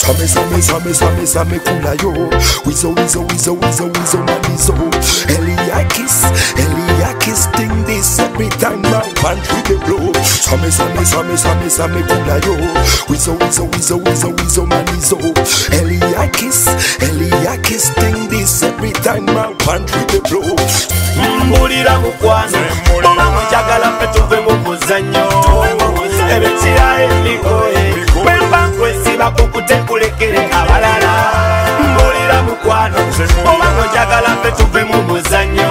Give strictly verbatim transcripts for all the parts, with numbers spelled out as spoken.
Same same same same same kula yo. Wizo wizo wizo wizo wizo manizo. Eliakis Eliakis thing this every time my pantry they blow. Same same same same same kula yo. Wizo wizo wizo wizo wizo manizo. Eliakis Eliakis thing this every time my pantry they blow. Mbulira mukwano Oba mujagala petuve mu muzanyo Ebetira emikoye Wemba kwesiba kukute kulekere abalala Mbulira mukwano Oba mujagala petuve mu muzanyo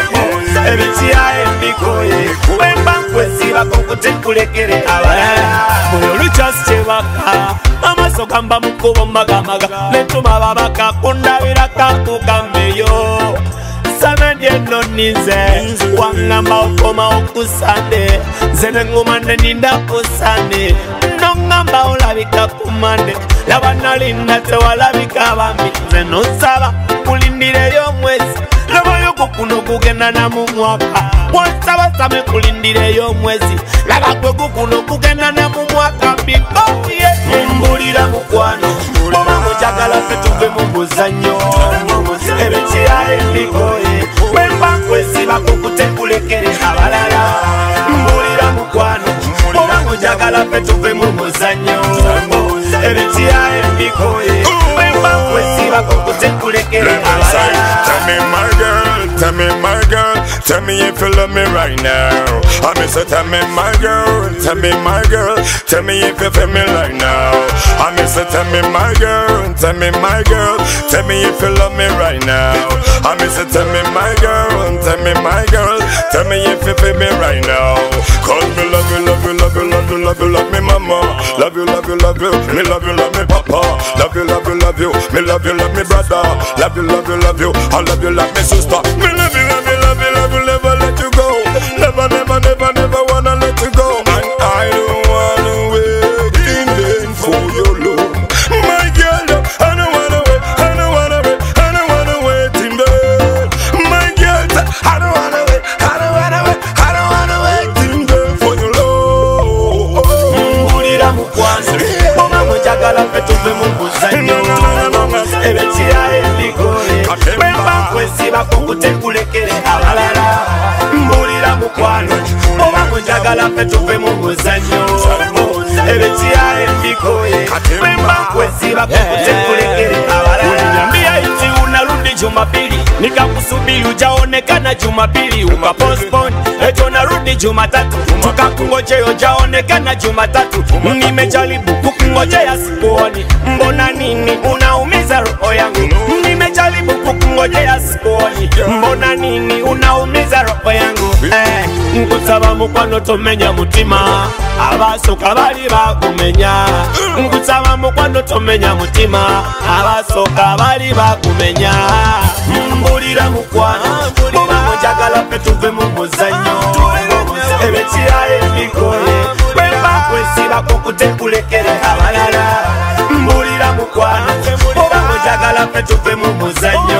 Ebetira emikoye Wemba kwesiba kukute kulekere abalala Mulu chasitebaka Amaso gamba mukubo magamaga Netuma babaka kundabira kakugambeyo Samedye no nize Wangamba okoma okusande Zene ngumande ninda kusande Nongamba olabika kumande Laba linda tewalabika bambi Zeno saba kulindire yo mwezi Laba yoko kuno kugenda na mumwaka Wansaba same kulindire yo mwezi Laba kwego kuno kugenda na mumwaka Biko ye Mbulira mukwano Oba mujagala petuve mubuzanyo Ebetira emikoye Wemba kwesiba kukute kulekere abalala Mbulira mukwano Oba mujagala petuve mubuzanyo Ebetira emikoye Wemba kwesiba kukute kulekere abalala. Tell me my girl, tell me my girl, tell me if you love me right now. I miss her, tell me my girl, tell me my girl, tell me if you feel me right now. I miss her, tell me my girl, tell me my girl, tell me if you love me right now. I miss her, tell me my girl, tell me my girl, tell me if you feel me right now. Cause me love you, love you, love you, love you, love you, love me mama. Love you, love you, love you, me love you, love me papa. Love you, love you, love you, me love you, love me brother. Love you, love you, love you, I love you like me sister. Me love you, love you, love you, love you, never let you go. Never, never, never, never wanna let you go. And I don't wanna wait in vain for your love. My girl, I don't wanna wait, I don't wanna wait, I don't wanna wait in vain. My girl, I don't wanna wait, I don't wanna wait, I don't wanna wait in vain for your love. Mbulira mukwano Oba mujagala petuve mubuzanyo Ebetira emikoye Wemba kwesiba kukute kulekere abalala Mbulira mukwano Oba mujagala petuve mubuzanyo Ebetira emikoye Wemba kwesiba kukute kulekere abalala. Uliniambia iti unarudi Jumapili Nikakusubiri ujaonekana Jumapili Ukapostpone eto narudi Jumatatu Tukakungoje ujaonekana Jumatatu Nimejaribu kukungojea sikuoni Mbona nini unaumiza roho yangu Nimejaribu kukungojea sikuoni Mbona nini unaumiza roho yangu Eh, nkusaba mukwano tomenya mutima Abasoka bali bakumenya Nkusaba mukwano tomenya mutima Abasoka bali bakumenya Mbulira mukwano Oba mujagala petuve mubuzanyo Ebetira emikoye Wemba kwesiba kukute kulekere abalala Mbulira mukwano Oba mujagala petuve mubuzanyo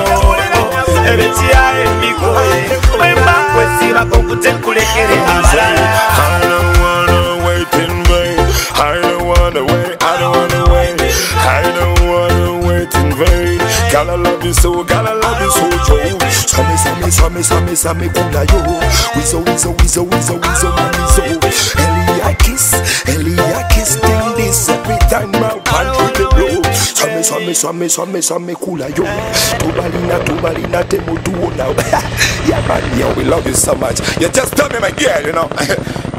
Ebetira emikoye Wemba kwesiba kukute kulekere abalala. I don't wanna wait in vain. I don't wanna wait, I don't wanna wait. I don't wanna wait in vain. Girl, I love you so, girl, I love you so, Joe. Same same same same same kula yo. Wizo wizo wizo wizo wizo manizo. Eliakis Eliakis thing this every time my pantry they blow. Same same same same same kula yo. Tubalina tubalina temo duo now. Yeah man, yo, we love you so much. You just tell me my girl, you know.